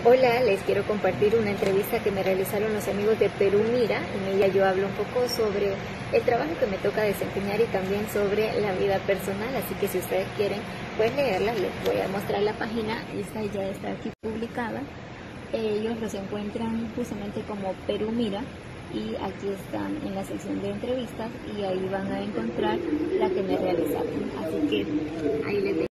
Hola, les quiero compartir una entrevista que me realizaron los amigos de Perú Mira. En ella yo hablo un poco sobre el trabajo que me toca desempeñar y también sobre la vida personal, así que si ustedes quieren pueden leerla. Les voy a mostrar la página, esta ya está aquí publicada. Ellos los encuentran justamente como Perú Mira y aquí están en la sección de entrevistas y ahí van a encontrar la que me realizaron, así que ahí les dejo.